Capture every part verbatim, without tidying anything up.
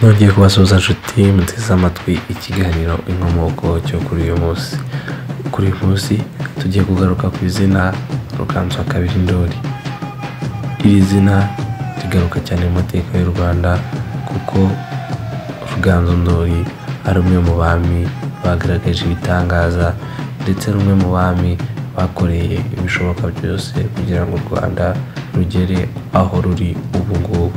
nongeye kubasuhuza nshuti muteze amatwi ikiganiro inkomoko cyo kuri uyu munsi. Kuri uyu munsi tugiye kugaruka ku izina Ruganzu wa kabiri Ndoli. Iri zina rigaruka cyane mu mateka y'u Rwanda kuko Ruganzu Ndoli ari umwe mu bami bagaragaje ibitangaza ndetse rumwe mu bami bakoreye ibishoboka byose kugira ngo u Rwanda rugere aho ruri ubu ngubu.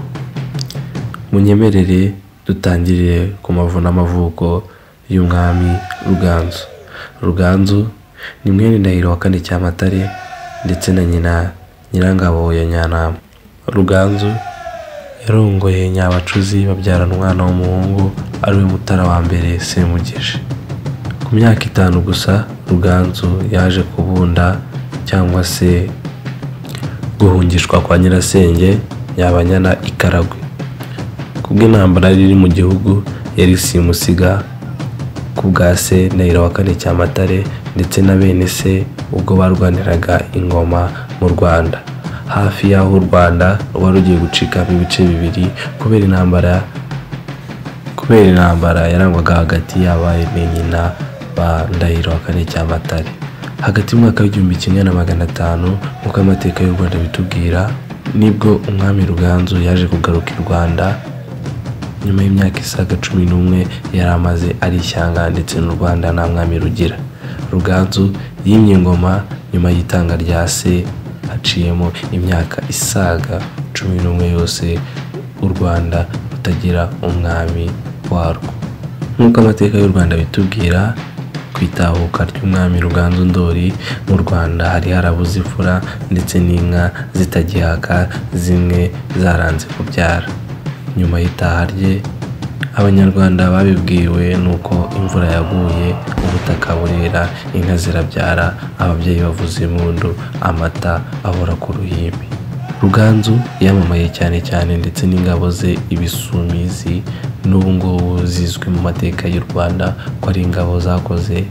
Munyemerere dutangirire ku mavu n'amavuko y'umwami Ruganzu. Ruganzu ni mwene Ndahiro wa kane Cyamatare ndetse na nyina Nyirangabo ya Nyanama. Ruganzu yarongoye Nyabacuzi babyarana umwana w'umuhungu ari we Mutara wa mbere Semugeshi. Ku myaka itanu gusa Ruganzu yaje kubunda cyangwa se guhungishwa kwa Nyirasenge Nyabanyana i Karagwe. Kubw'intambara iri mu gihugu yari simusiga ku bwa se Ndahiro wa kane Cyamatare ndetse na bene se ubwo barwaniraga ingoma mu Rwanda. Hafi y'aho u Rwanda rwari rugiye gucikamo ibice bibiri kubera intambara kubera intambara yarangwaga hagati y'abaye nyina ba Ndahiro wa kane Cyamatare. Hagati mu mwaka w'igihumbi kimwe na magana atanu nk'uko amateka y'u Rwanda bitubwira nibwo umwami Ruganzu yaje kugaruka i Rwanda nyuma y'imyaka isaga cumi n'umwe yari amaze ari ishyanga ndetse n'u Rwanda nta mwami rugira. Ruganzu yimye ingoma nyuma y'itanga rya se haciyemo imyaka isaga cumi n'umwe yose u Rwanda rutagira umwami warwo. Nk'uko amateka y'u Rwanda bitubwira ku itahuka ry'umwami Ruganzu Ndoli mu Rwanda hari harabuze imfura ndetse n'inka zitagihaka zimwe zaranze kubyara. Nyuma y'itaha rye Abanyarwanda babibwiwe nuko imvura yaguye ubutaka burera inka zirabyara ababyeyi bavuza impundu amata ahora ku ruhimbi. Ruganzu yamamaye cyane cyane ndetse n'ingabo ze ibisumizi n'ubu ngubu zizwi mu mateka y'u Rwanda ko ari ingabo zakoze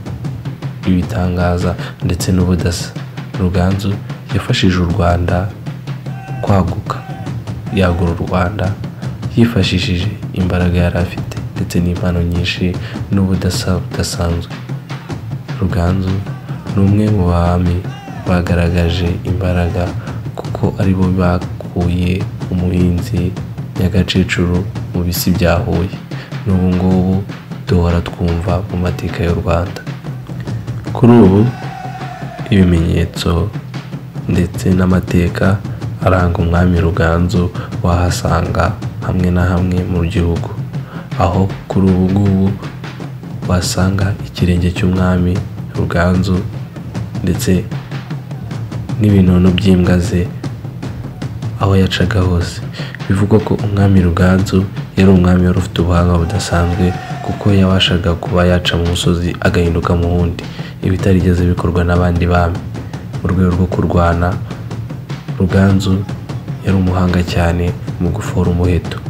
ibitangaza ndetse n'ubudasa. Ruganzu yafashije u Rwanda kwaguka yagura u Rwanda yifashishije imbaraga yari afite ndetse n'impano nyinshi n'ubudasa budasanzwe. Ruganzu ni umwe mu bami bagaragaje imbaraga kuko aribo bakuye umuhinzi Nyagakecuru mu bisi bya Huye n'ubu ngubu duhora twumva mu mateka y'u Rwanda. Kuri ubu ibimenyetso ndetse n'amateka aranga umwami Ruganzu wahasanga hamwe na hamwe mu gihugu, aho kuri ubu ngubu wasanga ikirenge cy'umwami Ruganzu ndetse n'ibinono by'imbwa ze aho yacaga hose. Bivugwa ko umwami Ruganzu yari umwami wari ufite ubuhanga budasanzwe kuko yabashaga kuba yaca mu musozi agahinduka mu wundi, ibitarigeze bikorwa n'abandi bami. Mu rwego rwo kurwana Ruganzu yari umuhanga cyane mu gufora umuheto,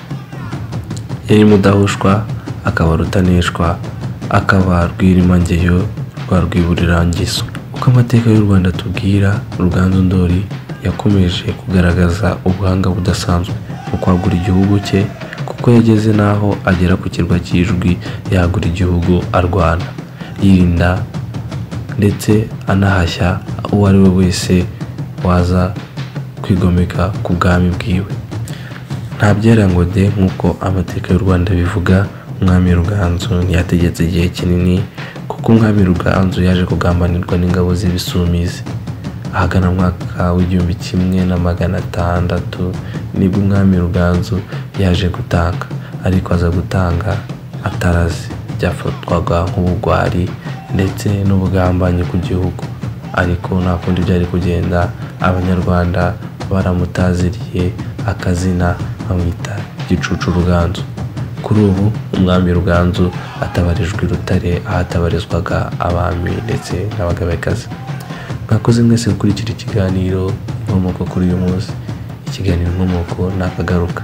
yari mudahushwa akaba rutaneshwa akaba rwirimangeyo rwa rwiburirangizo. Uko amateka y'u Rwanda tubwira Ruganzu Ndoli yakomeje kugaragaza ubuhanga budasanzwe mu kwagura igihugu cye kuko yageze n'aho agera ku kirwa cy'Ijwi yagura igihugu arwana yirinda ndetse anahashya uwo ari we wese waza kwigomeka ku bwami bwiwe. Nta byera ngo de nk'uko amateka y'u Rwanda bivuga umwami Ruganzu ntiyategetse igihe kinini kuko umwami Ruganzu yaje kugambanirwa n'ingabo z'ibisumizi. Ahagana mu mwaka w'igihumbi kimwe na magana atandatu nibwo umwami Ruganzu yaje gutanga, ariko aza gutanga atarazi, byafatwaga nk'ubugwari ndetse n'ubugambanyi ku gihugu, ariko nta kundi byari kugenda. Abanyarwanda baramutaziriye akazina bamwita Gicucu Ruganzu. Kuri ubu umwami Ruganzu atabarijwe i Rutare ahatabarizwaga abami ndetse n'abagabekazi. Mwakoze mwese gukurikira ikiganiro inkomoko kuri uyu munsi. Ikiganiro inkomoko nakagaruka,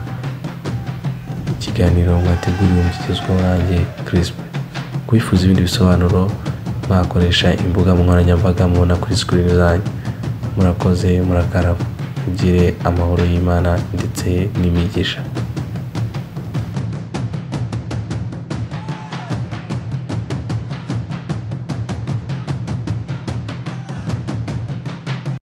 ikiganiro mwateguriwe mukigezwaho nanjye Crispin. Kwifuza ibindi bisobanuro mwakoresha imbuga nkoranyambaga mubona kuri screen zanyu. Murakoze, murakaraba, mugire amahoro y'Imana ndetse n'imigisha.